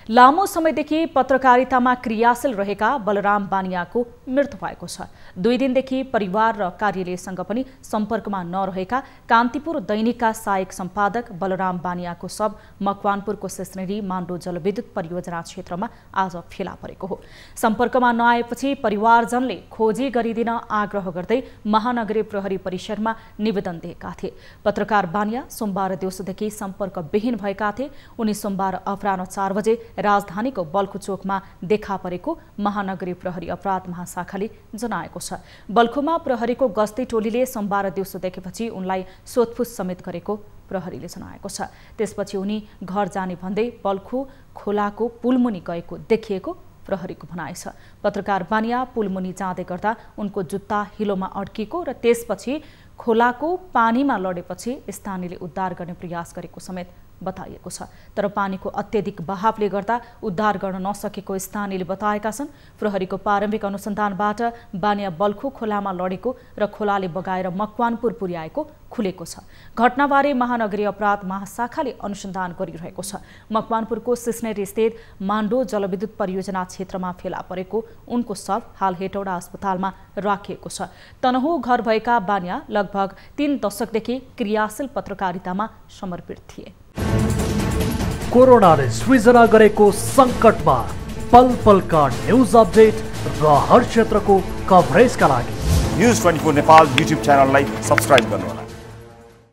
लामो समयदेखि पत्रकारितामा क्रियाशील रहेका बलराम बानियाको मृत्यु भएको छ। 2 दिनदेखि परिवार र कार्यालयसँग पनि सम्पर्कमा नरहेका कान्तिपुर दैनिकका सहायक सम्पादक बलराम बानियाको शव मकवानपुरको सिस्नेरी माण्डो जलविद्युत परियोजना क्षेत्रमा आज फेला परेको हो। सम्पर्कमा नआएपछि परिवारजनले खोजी गरिदिन आग्रह गर्दै महानगरीय प्रहरी परिसरमा निवेदन दिएका थिए। पत्रकार बानिया सोमबार दिउँसोदेखि सम्पर्कविहीन भएका थिए। उनी सोमबार अपराह्न 4 बजे राजधानीको बल्खु चोकमा देखा परेको महानगरीय प्रहरी अपराध महाशाखाले जनाएको छ। बल्खुमा प्रहरीको गस्ती टोलीले सोमबार दिउँसो देखेपछि उनलाई सोधपुछ समेत गरेको प्रहरीले जनाएको छ। त्यसपछि उनी घर जाने भन्दै बल्खु खोलाको पुलमुनि गएको देखिएको प्रहरीको भनाइ छ। पत्रकार बानिया पुलमुनि जाँदै गर्दा उनको जुत्ता हिलोमा अड्किएको र त्यसपछि खोलाको पानीमा लडेपछि स्थानीयले उद्धार गर्ने प्रयास गरेको समेत बताइएको छ। तर पानीको अत्यधिक बहावले गर्दा उद्धार गर्न नसकेको स्थानीयले बताएका छन्। प्रहरीको प्रारम्भिक अनुसन्धानबाट बानिया बल्खु खोलामा लडेको र खोलाले बगाएर मकवानपुर पुर्याएको खुलेको छ। घटनाबारे महानगरीय अपराध महाशाखाले अनुसन्धान गरिरहेको छ। मकवानपुरको सिस्नेरी स्थित माण्डो जलविद्युत परियोजना क्षेत्रमा फेला परेको उनको शव हाल हेटौडा अस्पतालमा राखिएको छ। तनहुँ घर भएका बानिया लगभग 3 दशकदेखि क्रियाशील पत्रकारितामा समर्पित थिए। कोरोनाले सृजना गरेको संकटमा पल पलका न्यूज अपडेट र हर क्षेत्रको कभरेजका लागि News24 नेपाल YouTube च्यानललाई सब्स्क्राइब गर्नुहोला।